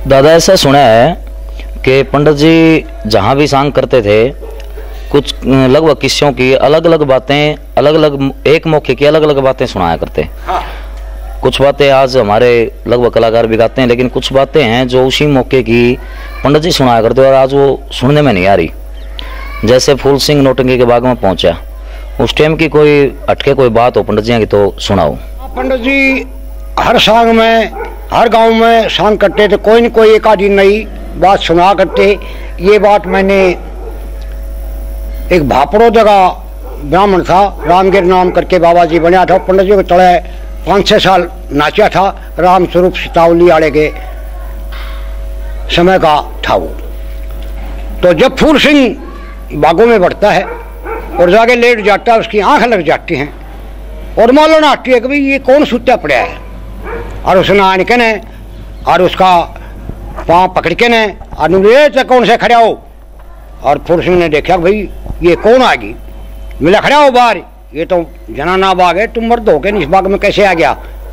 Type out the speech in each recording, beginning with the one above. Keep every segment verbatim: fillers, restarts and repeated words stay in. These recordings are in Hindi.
दादा ऐसा सुना है कि पंडित जी जहाँ भी सांग करते थे कुछ लगभग किस्सों की अलग अलग बातें, अलग अलग एक मौके की अलग अलग बातें सुनाया करते। हाँ। कुछ बातें आज हमारे लगभग कलाकार भी गाते हैं, लेकिन कुछ बातें हैं जो उसी मौके की पंडित जी सुनाया करते और आज वो सुनने में नहीं आ रही। जैसे फूल सिंह नौटंकी के बाग में पहुंचा, उस टाइम की कोई हटके कोई बात हो पंडित जी की तो सुनाओ। पंडित जी हर सांग में, हर गांव में सांग करते थे, कोई न कोई एक आधी नई बात सुना करते। ये बात मैंने एक भापड़ो जगह ब्राह्मण था, रामगिर नाम करके बाबा जी बना था, पंडित जी को तड़े पाँच छः साल नाचा था। राम स्वरूप सितावली आड़े के समय का था वो। तो जब फूल सिंह बागों में बढ़ता है और जाके लेट जाता है, उसकी आंख लग जाती हैं और मालूम आती है कि भाई ये कौन सुत्ता पड़ा है। और उसने आन के ने और उसका पाँव पकड़ के ने और कौन से खड़ा हो। और फूल सिंह ने देखा भाई ये कौन आ गई। मिला खड़ा हो बाहर, ये तो जनाना बाग है, तुम मर्द हो के इस बाग में कैसे आ गया।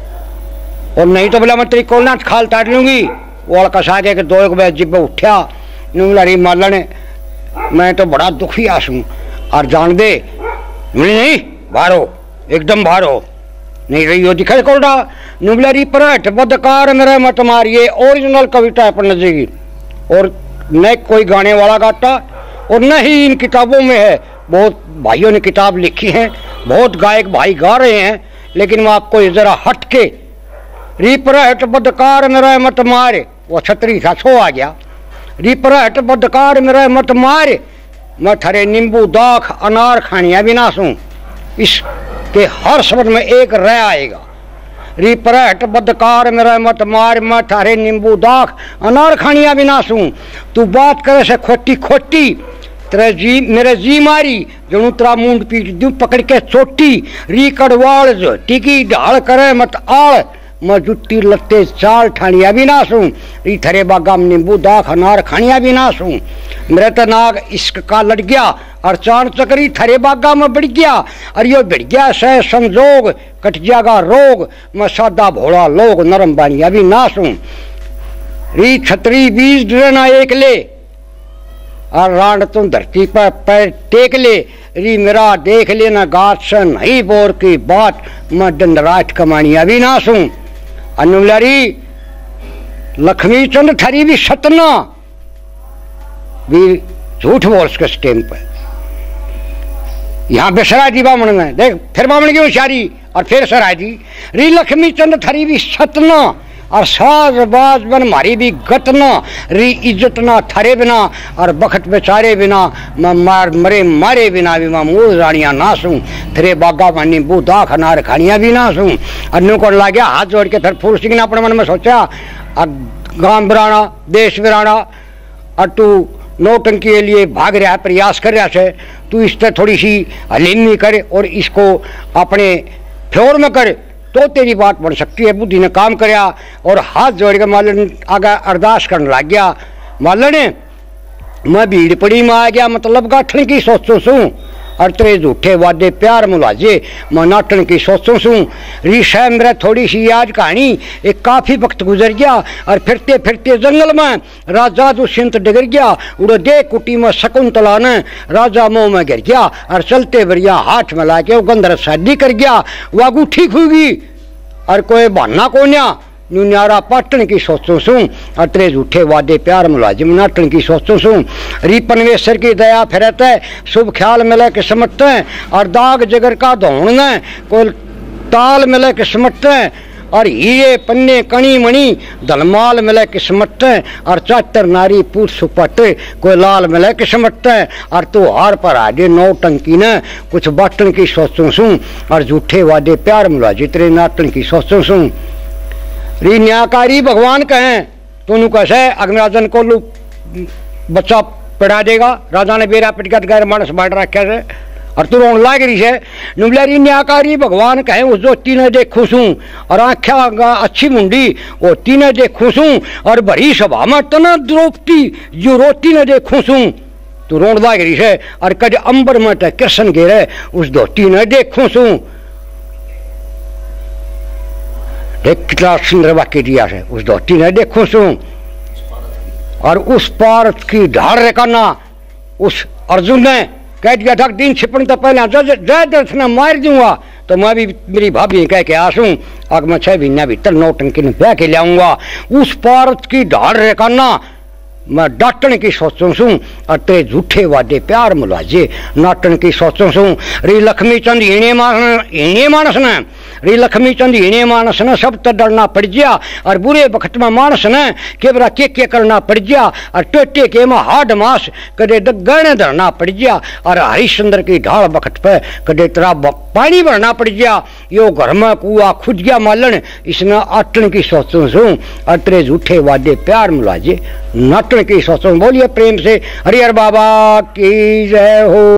और नहीं तो बोला मैं तेरी कोलना खाल ताट लूंगी। वो लड़का सा के दो एक बजे जिब उठा नुलारी मालन, मैं तो बड़ा दुखी आसूँ और जान दे मिली नहीं बाहर हो, एकदम बाहर हो नहीं रही हो दिखा कोल्डा नुबलरी परट बदकार मेरा मत मारिए। ओरिजिनल कविता है पंडित जी की, और न कोई गाने वाला गाता और न ही इन किताबों में है। बहुत भाइयों ने किताब लिखी है, बहुत गायक भाई गा रहे हैं, लेकिन वो आपको जरा हट के री परट बदकार मेरा मत मारे, वो छतरी था छो आ गया। री परट बदकार मेरा मत मारे, मैं थारे नींबू दाख अनार खानिया भी ना सूं। इसके हर शब्द में एक रह आएगा। री परहट बदकार मेरा मत मार, मैं थारे नींबू दाख अनार खानिया भी ना सूं। तू बात करे से खोटी खोटी, तेरे जी मेरे जी मारी जणू तेरा मुंड पीट दूं पकड़ के चोटी। री कड़वाल जो टिकी ढाल करे मत आल, मैं जुट्टी लत्ते चाल ठानिया भी ना सूं। री थरे बागा में नींबू दाख अनार खानिया भी ना सूं। मेरे तो नाग इश्क का लड़ गया और चांद चकरी थरे बागा में बढ़ गया। और यो बढ़ गया सह संजोग कट जागा रोग, मैं सादा भोला लोग नरम बानिया भी ना सूं। री छतरी बीज डरना एक ले और रांड तुम धरती पर पैर टेक ले। री मेरा देख लेना गात से नहीं बोर की बात, मैं डंडराट कमानिया भी ना सूं। अनुलरी लक्ष्मी चंद थरी भी सतना भी झूठ बोल उसके स्टेम पर। यहाँ पे सराय दी बामण में देख, फिर बामण की होशियारी और फिर सराय दी। री लक्ष्मी चंद थरी भी सतना और साज बाज बन मारी भी गतना। री इज्जत ना थरे बिना और बखत बेचारे बिना, मैं मार मरे मारे बिना भी मैं मूल रानियाँ ना सूं। फिर बागा पानी बू दाख अनार खानिया भी ना सूं। अन्नू को ला गया हाथ जोड़ के। फिर फूल सिंह ने अपने मन में सोचा गांव बिराना देश बिराना और तू नौटंकी के लिए भाग रहा है, प्रयास कर रहा है, तू इस पर थोड़ी सी हलीमी करे और इसको अपने फ्योर में करे तो तेरी बात बन सकती है। बुद्धि ने काम करया और हाथ जोड़ के मालन आगे अरदास करने लग गया। मालन मैं भीड़ पड़ी में आ गया, मतलब गाठन की सोचूं सूं और तेरे झूठे वादे प्यार मुलाजे मैं नाटन की सोचूं सूं। रीशा मेरा थोड़ी सी याद कहानी, एक काफ़ी वक्त गुजर गया और फिरते फिरते जंगल में राजा दुष्यंत डगर गया। उड़ो दे कुटी में शकुंतला ने राजा मुँह में गिर गया और चलते बढ़िया हाथ में ला के वो गंधर शादी कर गया। वह अगूठी खुगी और कोई बहाना कोन्या न्यारा पाटन की सोचूं सूं और तेरे झूठे वादे प्यार मुलाजिम नाटन की सोचूं सूं। री पनवेश्वर की दया फिरत है, शुभ ख्याल मिले किस्मत है और दाग जगर का धोण है, कोई ताल मिले किस्मत है और हीरे पन्ने कणी मणि धनमाल मिले किस्मत है और चातर नारी पूत सुपट कोई लाल मिले किस्मत है। और तू हार पर आगे नौटंकी ने कुछ बाटन की सोचूं सूं और झूठे वादे प्यार मुलाजिम तेरे नाटन की सोचूं सूं। री न्यायकारी भगवान कहें तू कैसे अग्निराजन को लू बच्चा पढ़ा देगा। राजा ने बेरा पिटगत गैर मानस बांट रखे से और तू रोन लाग रही है। नुबलरी न्यायकारी भगवान कहें उस जो तीन देखूं सूं और आख्या अच्छी मुंडी वो तीन देखूं सूं और बड़ी सभा में तना द्रौपदी जो रोटी न देखूं सूं। तू रोन लाग रही है और कद अंबर में कृष्ण घेरे उस धोती न देखूं सूं। देख कितना सुंदर वाक्य दिया है, उस धोती ने देखूं सूं और उस पार की ढाल रेखाना उस अर्जुन ने कह दिया था दिन छिपने तो पहले जय दर्थ ने मार दूंगा, तो मैं भी मेरी भाभी कह के आसूं अगर मैं छह महीना भीतर नौटंकी ने ब्याह के लाऊंगा। उस पार की ढाल रेखाना मैं डांटने की सोचूं सूं और ते झूठे वादे प्यार मुलाजे नाटन की सोचूं सूं। री लक्ष्मी चंद हीणे मानस हीणे मानस ने री लक्ष्मी चंद हीणे मानस ने सब तो डरना पड़ गया और बुरे वक्त में मानस ने केवरा के के करना पड़ गया और टेटे के में हाड मास कदे गहने धरना पड़ गया और हरिश्चंद्र की ढाल वक्त पे कदे तेरा पानी भरना पड़ गया। यो घर में कुआ खुद गया मालन इसने आटन की सोचूं सूं और तेरे झूठे वादे प्यार मुलाजे नाटन की सोचूं। बोलिए प्रेम से हरिहर बाबा की जय हो।